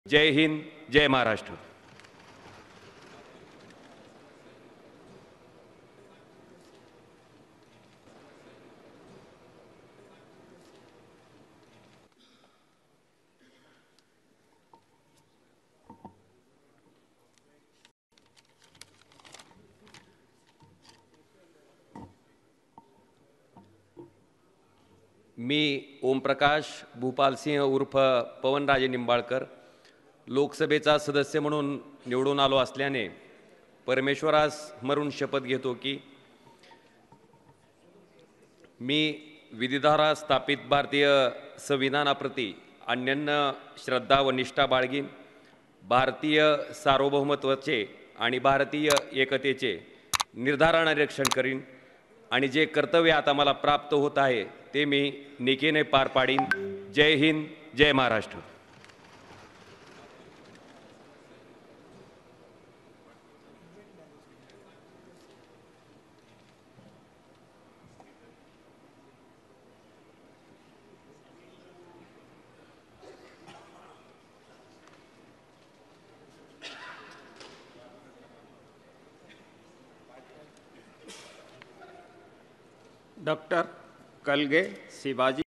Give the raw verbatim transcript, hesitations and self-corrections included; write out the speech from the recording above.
जय हिंद, जय महाराष्ट्र। मी ओमप्रकाश भूपालसिंह उर्फ पवनराजे निंबाळकर लोकसभेचा सदस्य म्हणून निवडून आलो असल्याने परमेश्वरास स्मरून शपथ घेतो की मी विधिद्वारा स्थापित भारतीय संविधानाप्रती अनन्य श्रद्धा व निष्ठा बाळगीन, भारतीय सार्वभौमत्वाचे आणि भारतीय एकतेचे निर्धाराने रक्षण करीन आणि जे कर्तव्य आता मला प्राप्त होत आहे ते मी निष्ठेने पार पाडीन। जय हिंद, जय महाराष्ट्र। डॉक्टर कलगे शिवाजी